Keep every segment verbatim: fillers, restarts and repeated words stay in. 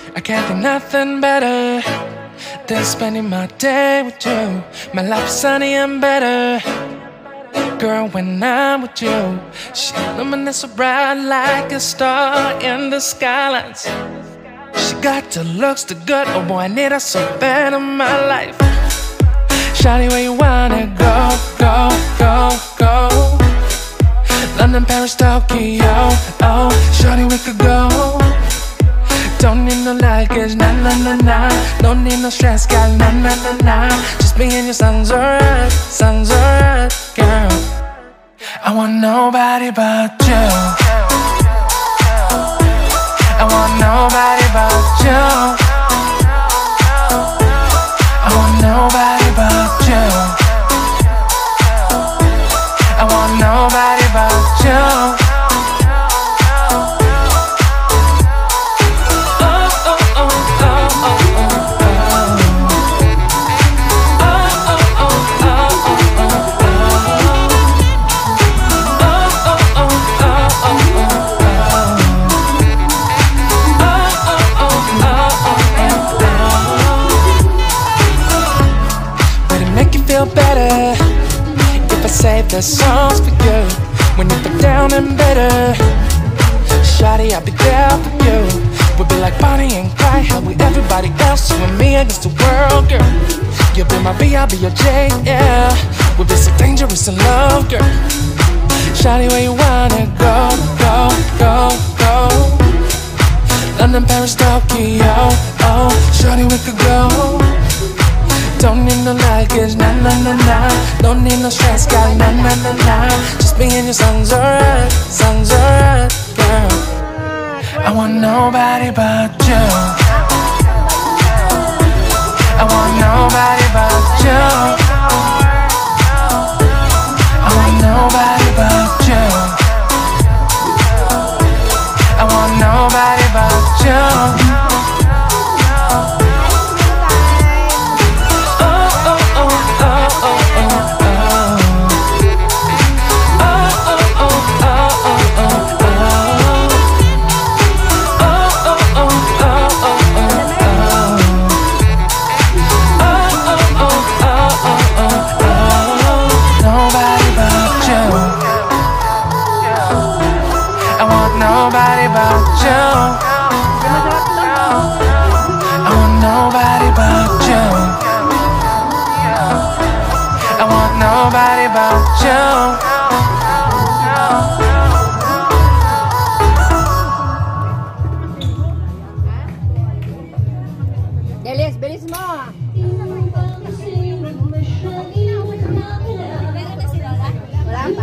I can't think nothing better than spending my day with you. My life is sunny and better, girl, when I'm with you. She illuminates so bright like a star in the skylines. She got the looks, the good, oh boy, I need her so bad in my life. Shawty, where you wanna go, go, go, go? London, Paris, Tokyo, oh, shawty, we could go. Don't need no luggage, nah, nah, nah, nah. Don't need no stress, girl, nah, nah, nah, nah. Just me and you sounds alright, sounds alright, girl. I want nobody but you. I want nobody but you. I want nobody but you. I want nobody but you. Better if I save the songs for you when you feel down and bitter. Shawty, I'll be there for you. We'll be like Bonnie and Clyde, how we everybody else, you and me against the world, girl. You'll be my B, I'll be your J, yeah. We'll be so dangerous in love, girl. Shawty, where you wanna go, go, go, go? London, Paris, Tokyo, oh, shawty, we could go. Don't need no luggage, nah, nah, nah, nah. Don't need no stress, girl, nah, nah, nah, nah. Just me and you sounds alright, sounds alright, girl. I want nobody but you. I want nobody but you. I want nobody but you. I want nobody but you. Nobody but you. I want nobody but you. I want nobody but you. Delis, bilis mo. Wala pa.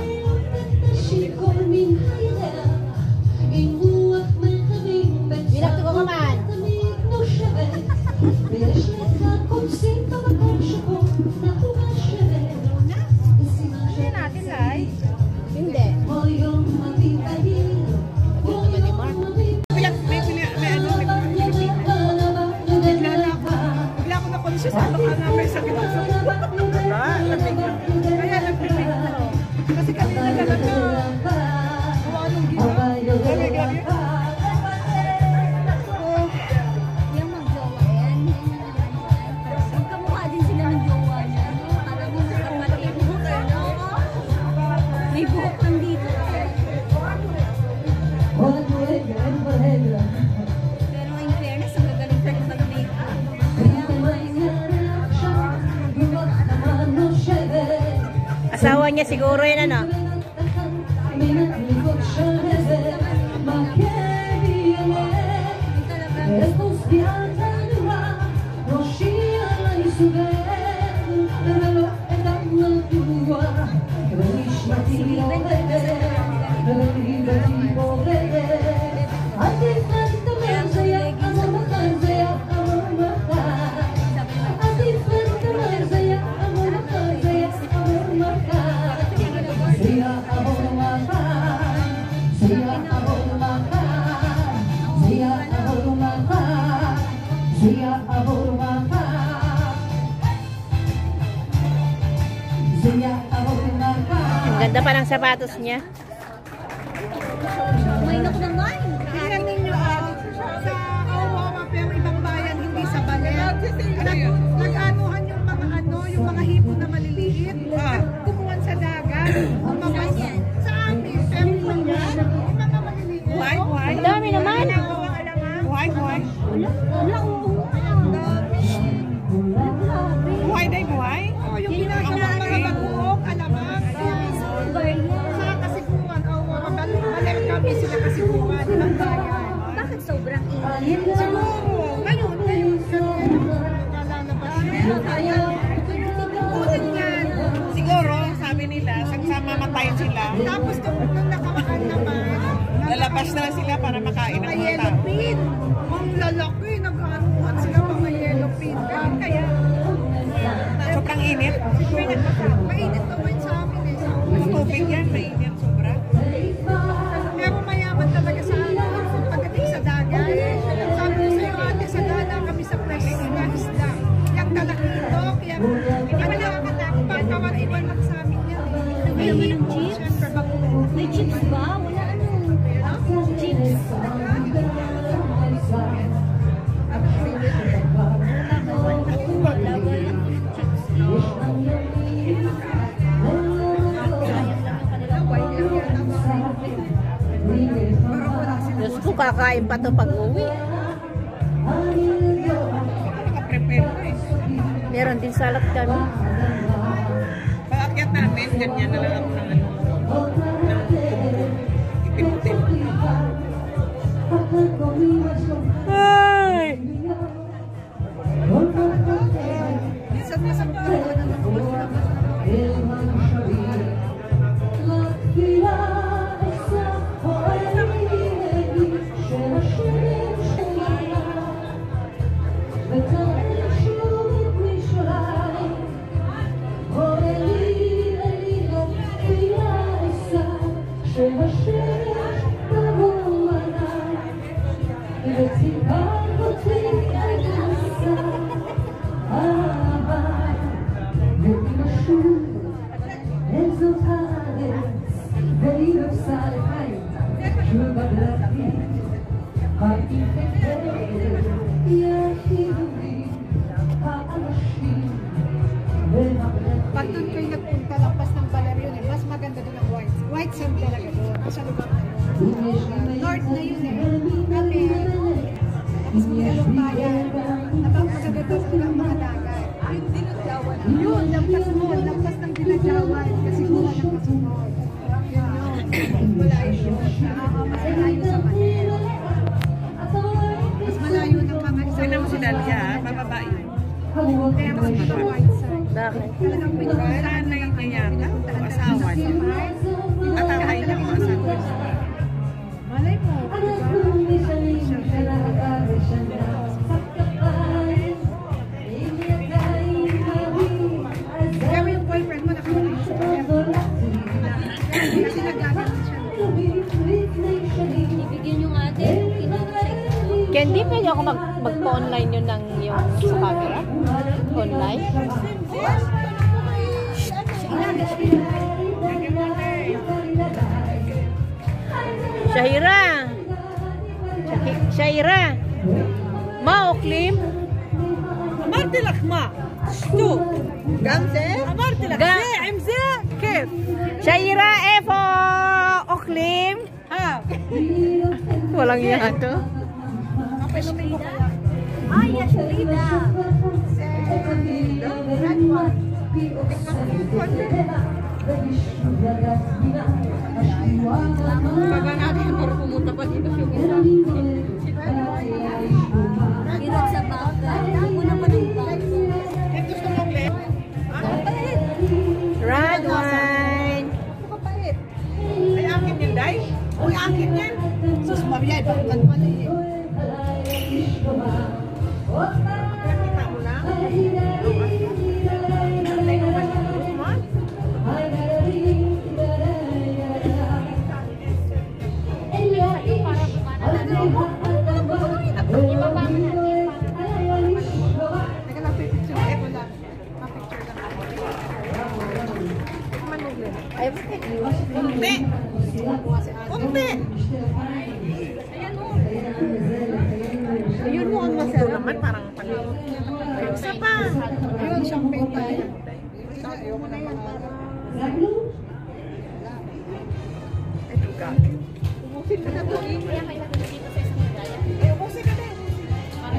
Asawa niya siguro yun, ano? Ang ganda pa ng sapatos niya. May naku naman. Tingnan ninyo, sa Awawa Wala, wala, oo. Buhay na buhay? Oo, yung ginagawa mga baguhok, alamang. Sa kasiguan, oo, maler kami sila kasiguan, ilang bayan. Bakit sobrang init? Siguro, ngayon, ngayon, kalalabas yun. Tulad yan. Siguro, sabi nila, sagsama matayin sila. Tapos kung nung nakamaan naman, lalabas na sila para makain ng mga tao. Pin. Ang lalaki, nag-anuhan sila mga yellow pin. Kaya, sobrang init. Mainit naman sa amin eh. Mas tubig yan, mainit sobra. Pero mayaman talaga sa ano, pagdating sa dagat. Sabi ko sa'yo ate, sa gana kami sa presyo na isda. Yung talakitok, yung hindi pa nakakatakot, pagkawariwan lang sa amin yan. May naman ng chips? Siyempre, bago. May chips ba? Wala ano. Chips. Diyos ko, kakain pa to pag-uwi. Nakaprepare ko eh. Meron din salad kami. Pag-akyat namin, ganyan na lang ako ng ano, ng ipinutin. Ay! Minsan masama ako na ng pag doon kayo nagpunta lampas ng Balaryon eh, mas maganda doon ang white. White sand talaga doon, sa lugar na yun. North na yun eh. Kami, tapos magandang bayan. Napapaganda doon silang mga dagat. Yung dinadyawan. Yun, lampas mo, lampas ng dinadyawan. Kasi mula ng kasunod. Yun yun. Malayo yun. Oo, mas malayo sa Manila. Mas malayo ng mga isang. Tignan mo si Dalia, bababa yun. Kaya mas gusto white sand. Bakit? Talagang pinag-aranay niya yata o asawa niya. Tataway niya o asawa niya. Malay mo. Kaya yung boyfriend mo nakamalit sa kanya. Kasi nagagamit siya. Ibigyan yung ate. Candy, pwede ako mag magpa-online yun ng yung sa camera? Online? Shahira! Shahi- Shahira! Ma Oklim? أمرت لك ما شتو جامزة أمرت لك جا- زي عمزة كيف Shahira Efo Oklim? ها Walang yan to. Ay, yes, Rida. Baba natin para pumunta pa dito yung isa. Hirap sa bagay. Ako naman ang bagay. Eh, gusto mo ulit? Red wine. Kapait. Ay, akin yun, Day? Uy, akin yan. Sus, Maria, ibangkan pala eh. Nakita mo lang? Ay, naman yung gusto mo? Teka lang, pipicture. Eh, wala. Ma-picture lang ako. Manugin. Ay, Kunti! Kunti! Ayun mo ang masarap. Ito naman parang panalo. Isa pa! Ayun, champagne tayo. Ayoko na yan. Ito ka. Umusin ka na to. Eh, umusin ka din.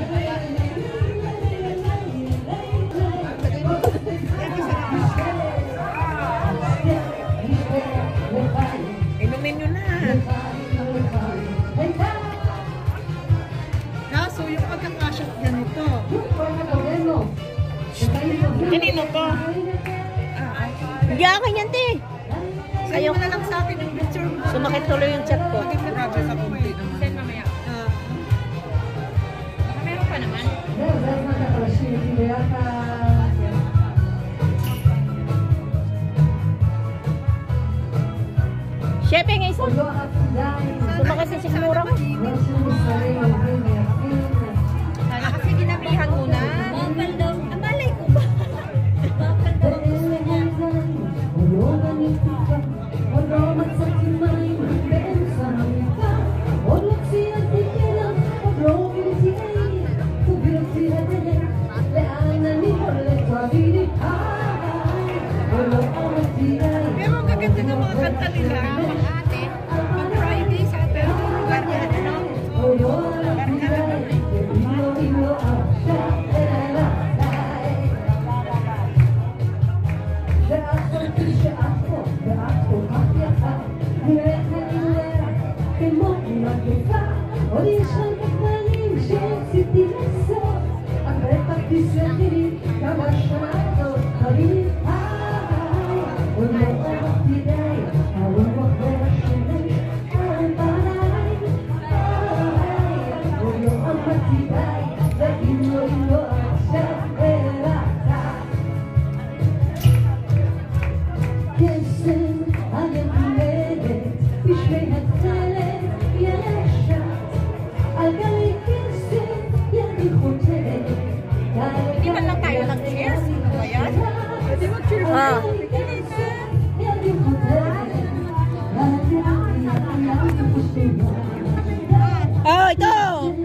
magkakasya ganito. Kanino to? Hindi akin yan, te. Sa'yo mo na lang sa akin yung picture mo. Sumakit tuloy yung chat ko. Bakit nag-address sa complete? Send mamaya. Ah. Baka meron pa naman. Siyempre nga isa. Sumakit si sigmura ko. Sana kasi ginamihan mo na. Bakal daw. Amalay ko ba? Bakal daw ang gusto niya. Pero ang gaganda ng mga kanta nila. Ate. Pag Friday, Saturday, lugar na ano. Lugar na ano. Hindi man lang tayo nag-cheers. Ano ba yan? Pwede mag-cheer mo. Ah. Oh, ito!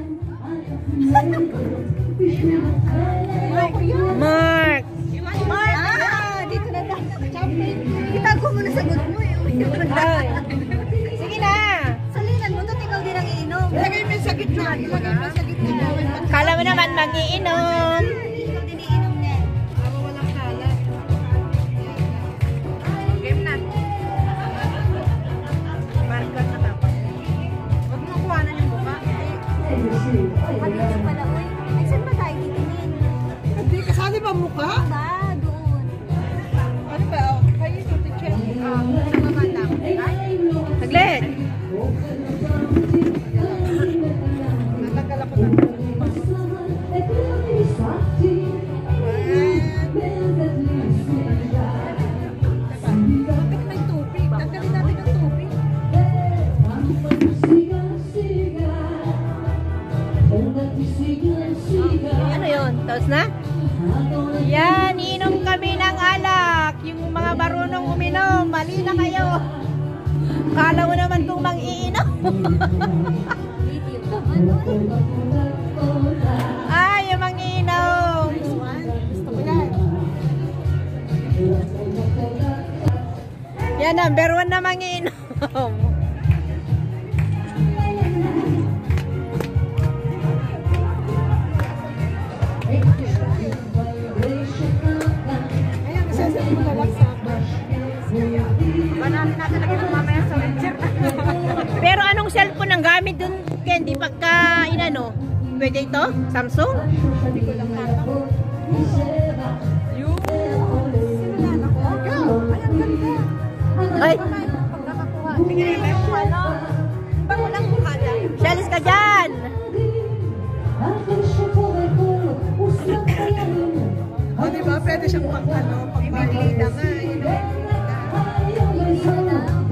Mark! Mark! Ah! Dito na tayo. Itago mo na sagot mo eh. Ay. Sige na! Salinan mo, doon ikaw din ang iinom. Ilagay mo yung sa gitna. Ilagay mo yung sa gitna. Kala mo naman mag-iinom. Ikaw din iinom niya. Para walang kalat. Game na. Markat na dapat. Huwag mo kuhanan yung buka. Malinis pala, uy. Ay, saan ba tayo titingin? Hindi, kasali ba mukha? Ba, doon. Ano ba? Oh, kayo ito, teacher. Ah, sama lang. Ay, Saglit! natagal ako ng Bakit may tubig? Tanggalin natin ang tubig. Ano yun? Tapos na? Yan, inom kami ng alak. Yung mga marunong uminom, mali na kayo. Kala mo naman kung mang-iinom. Video naman, uy. Ay, yung mang-iinom. Gusto ko yan. Yan, number one na mang-iinom. Ayan, isasali mo na lang sa akin. Bananin natin lagi mo mamaya sa lecture. Pero anong cellphone ang gamit dun, Candy? Pagka, inano, pwede ito? Samsung? Sabi ko lang ata. Yun. Simulan ako. Go! Ay, ang ganda. Ay, Pagkakakuha. Sige, ano? Bago lang mukha dyan. shalis ka dyan! O, di ba? Pwede siyang pag ano, pag malida nga. Yun, Hindi na lang.